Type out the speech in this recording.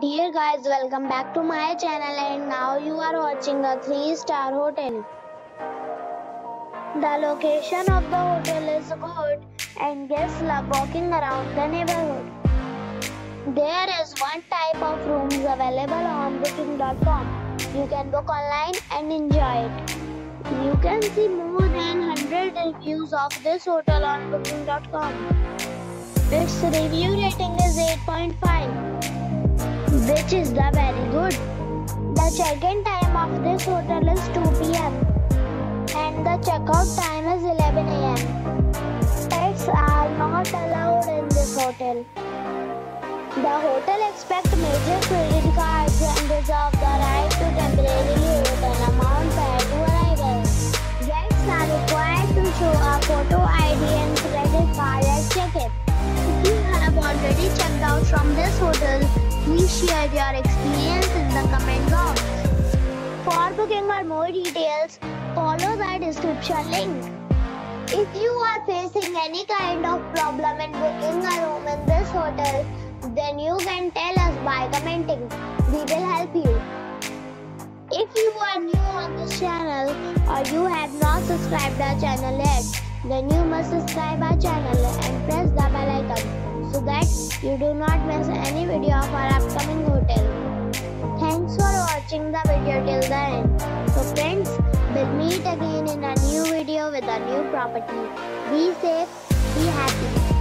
Dear guys, welcome back to my channel and now you are watching a 3-star hotel. The location of the hotel is good and guests love walking around the neighborhood. There is one type of rooms available on booking.com. You can book online and enjoy it. You can see more than 100 reviews of this hotel on booking.com. Its review rating is 8.5. which is the very good. The check-in time of this hotel is 2 p.m. and the check-out time is 11 a.m. Pets are not allowed in this hotel. The hotel accepts major credit cards and reserves the right to temporarily hold an amount prior to arrival. Guests are required to show a photo ID and credit card at check-in. If you have already checked out from this hotel, please share your experience in the comment box. For booking or more details, follow the description link. If you are facing any kind of problem in booking a room in this hotel, then you can tell us by commenting. We will help you. If you are new on this channel or you have not subscribed our channel yet, then you must subscribe our channel and press the bell icon so that you do not miss any video of our upcoming hotel. Thanks for watching the video till the end. So friends, we'll meet again in a new video with a new property. Be safe, be happy.